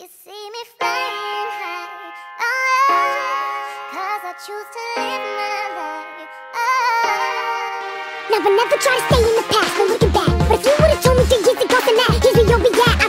You see me flying high, oh, 'cause I choose to live my life, oh. Now I never try to stay in the past, no looking back. But if you would've told me 3 years ago, then that, here's where you'll be at.